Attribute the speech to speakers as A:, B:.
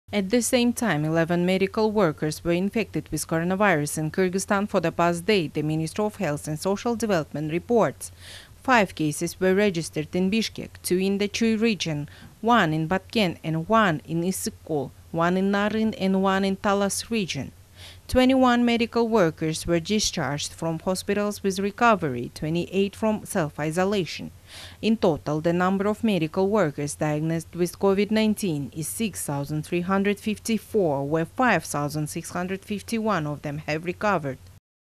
A: At the same time, 11 medical workers were infected with coronavirus in Kyrgyzstan for the past day, the Ministry of Health and Social Development reports. 5 cases were registered in Bishkek, 2 in the Chuy region, 1 in Batken and 1 in Isyk-Kul, 1 in Narin and 1 in Talas region. 21 medical workers were discharged from hospitals with recovery, 28 from self-isolation. In total, the number of medical workers diagnosed with COVID-19 is 6,354, where 5,651 of them have recovered.